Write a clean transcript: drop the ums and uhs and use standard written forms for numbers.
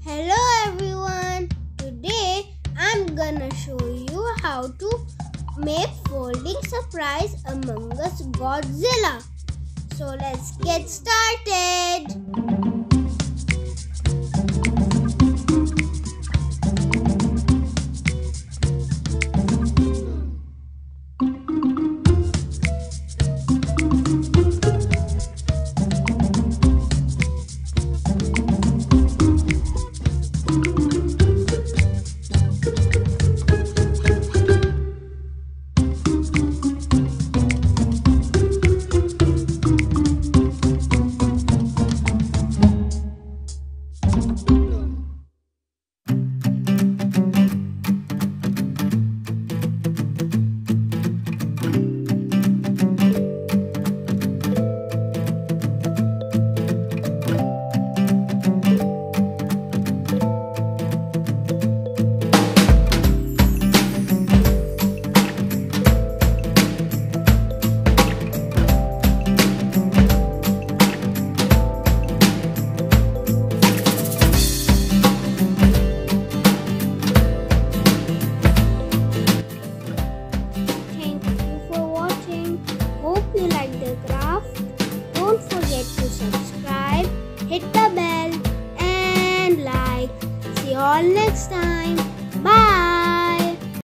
Hello everyone, today I'm gonna show you how to make folding surprise Among Us Godzilla. So let's get started. Hope you like the craft. Don't forget to subscribe, hit the bell and like. See you all next time. Bye.